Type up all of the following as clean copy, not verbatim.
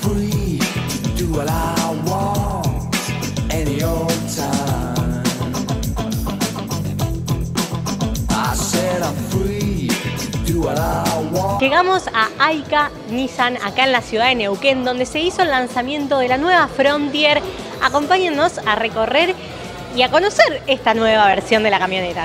free to do what I want any old time. I said I'm free to do what I want. Llegamos a AICA Nissan, acá en la ciudad de Neuquén, donde se hizo el lanzamiento de la nueva Frontier. Acompáñennos a recorrer y a conocer esta nueva versión de la camioneta.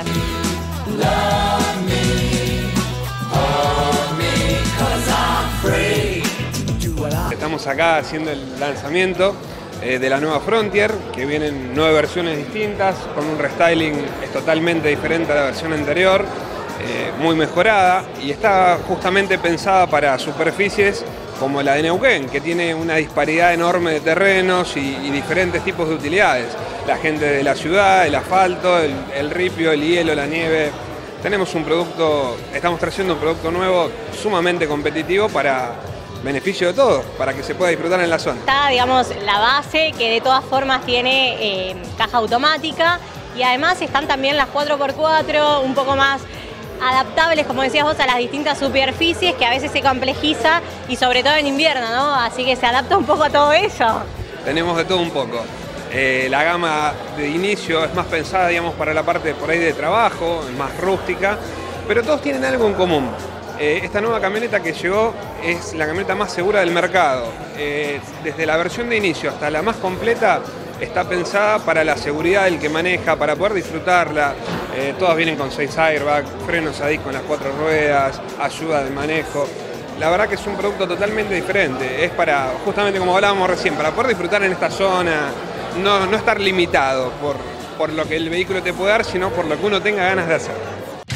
Estamos acá haciendo el lanzamiento de la nueva Frontier, que vienen 9 versiones distintas, con un restyling totalmente diferente a la versión anterior, muy mejorada, y está justamente pensada para superficies como la de Neuquén, que tiene una disparidad enorme de terrenos y diferentes tipos de utilidades. La gente de la ciudad, el asfalto, el ripio, el hielo, la nieve. Tenemos un producto, estamos trayendo un producto nuevo sumamente competitivo para beneficio de todos, para que se pueda disfrutar en la zona. Está, digamos, la base, que de todas formas tiene caja automática, y además están también las 4x4, un poco más adaptables, como decías vos, a las distintas superficies, que a veces se complejiza, y sobre todo en invierno, ¿no? Así que se adapta un poco a todo eso. Tenemos de todo un poco. La gama de inicio es más pensada, digamos, para la parte por ahí de trabajo, más rústica, pero todos tienen algo en común. Esta nueva camioneta que llegó es la camioneta más segura del mercado. Desde la versión de inicio hasta la más completa está pensada para la seguridad del que maneja, para poder disfrutarla. Todas vienen con 6 airbags, frenos a disco en las 4 ruedas, ayuda de manejo. La verdad que es un producto totalmente diferente. Es para, justamente como hablábamos recién, para poder disfrutar en esta zona, no estar limitado por lo que el vehículo te puede dar, sino por lo que uno tenga ganas de hacer.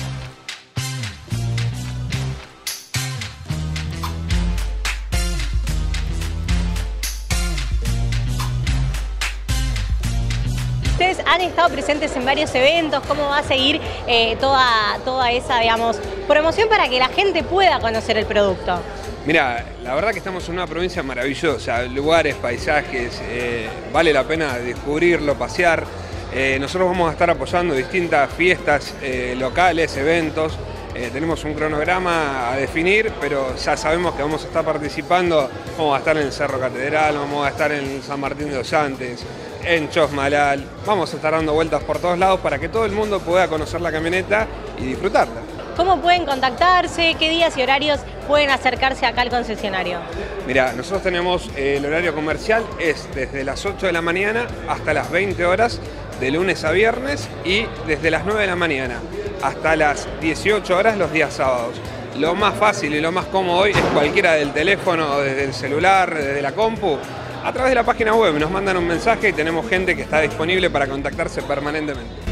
Ustedes han estado presentes en varios eventos. ¿Cómo va a seguir toda esa, digamos, promoción para que la gente pueda conocer el producto? Mira, la verdad que estamos en una provincia maravillosa, lugares, paisajes, vale la pena descubrirlo, pasear. Nosotros vamos a estar apoyando distintas fiestas locales, eventos. Tenemos un cronograma a definir, pero ya sabemos que vamos a estar participando. Vamos a estar en el Cerro Catedral, vamos a estar en San Martín de los Andes, en Chosmalal. Vamos a estar dando vueltas por todos lados para que todo el mundo pueda conocer la camioneta y disfrutarla. ¿Cómo pueden contactarse? ¿Qué días y horarios pueden acercarse acá al concesionario? Mira, nosotros tenemos el horario comercial, es desde las 8 de la mañana hasta las 20 horas, de lunes a viernes, y desde las 9 de la mañana hasta las 18 horas los días sábados. Lo más fácil y lo más cómodo hoy es cualquiera del teléfono, desde el celular, desde la compu, a través de la página web. Nos mandan un mensaje y tenemos gente que está disponible para contactarse permanentemente.